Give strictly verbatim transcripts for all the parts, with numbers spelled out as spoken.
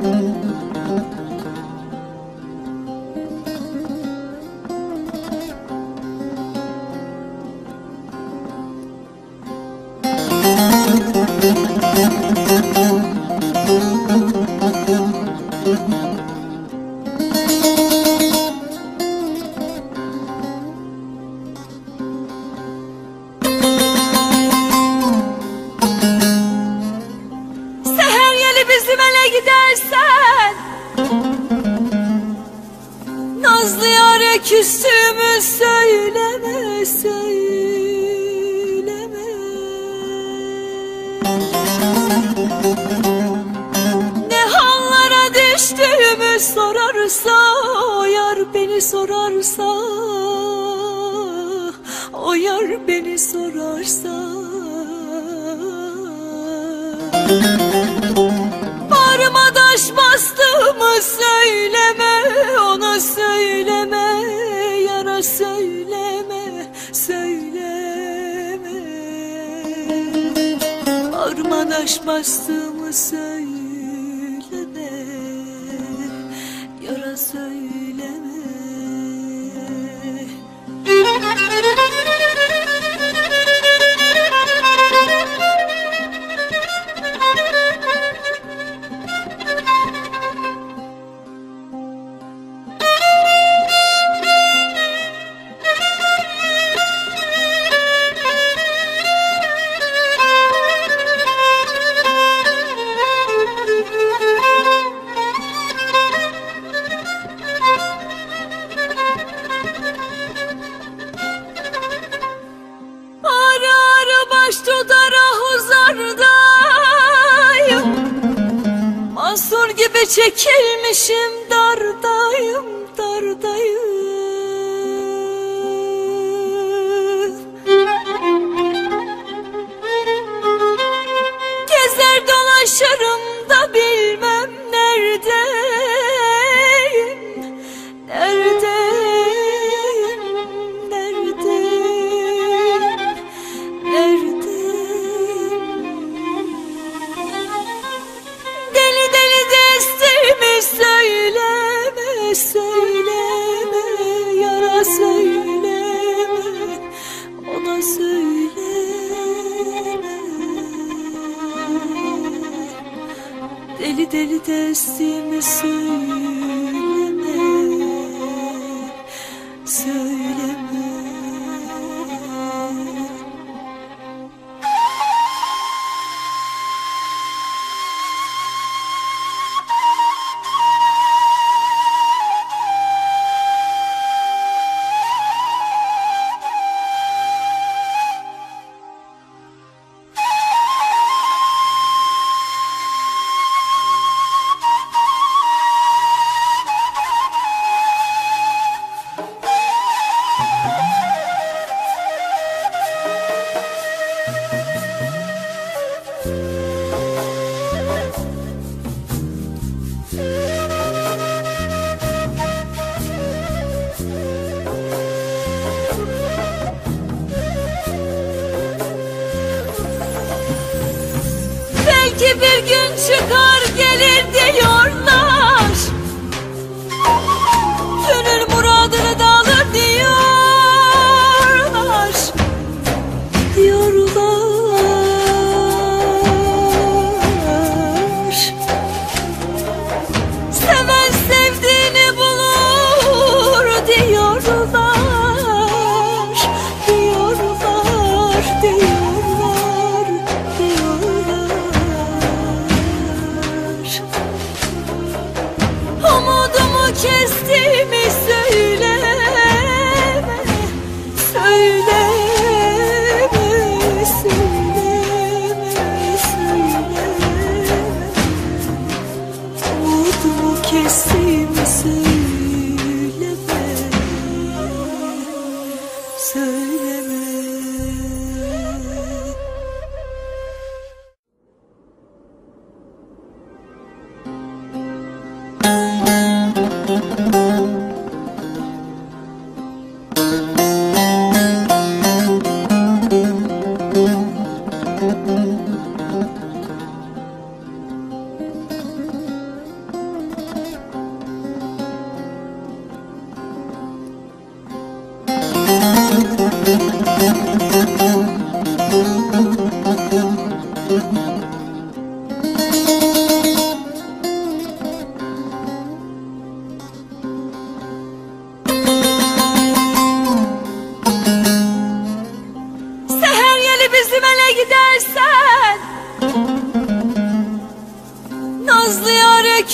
Küstüğümü söyleme, söyleme. Ne hallara düştüğümü sorarsa, o yar beni sorarsa, o yar beni sorarsa. Bağrıma taş bastığımı söyleme, ona söyleme, yara söyleme, söyleme. Bağrıma taş bastığımı söyleme, yara söyleme. Mahsur gibi çekilmişim, dardayım, dardayım. Gezer dolaşırım da bilmem neredeyim, neredeyim, neredeyim, neredeyim. Deli deli destimi söyleme, söyleme, yara söyleme, ona söyleme. Deli deli destimi söyleme, söyleme. Belki bir gün çıkar gelir diyorlar, gönül muradını da alır diyorlar, diyorlar. Seven sevdiğini bulur diyorlar, diyorlar, diyorlar, diyorlar. Umudumu kestiğimi söyleme, söyleme, söyleme, söyleme. Umudumu kestiğimi söyleme, söyleme.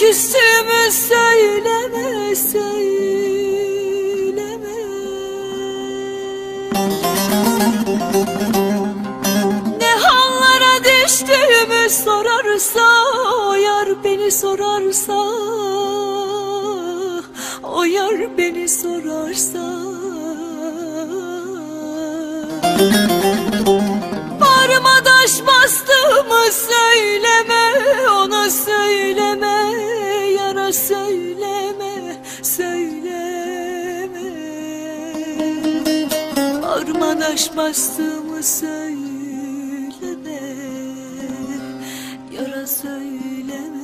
düştüğümü söyleme, söyleme. Ne hallara düştüğümü sorarsa, o yar beni sorarsa, o yar beni sorarsa, bağrıma taş bastığımı söyleme, ona söyleme, yara söyleme, söyleme. Bağrıma taş bastığımı söyleme, yara söyleme.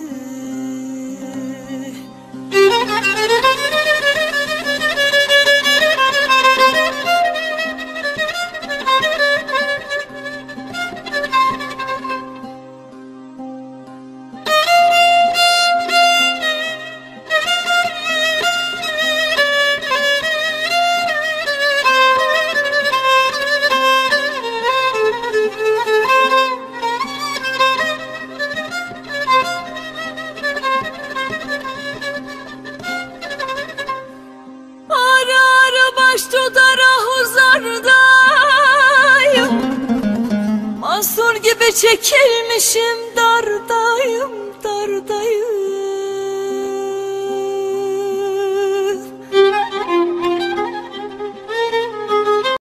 Mahsur gibi çekilmişim, dardayım, dardayım.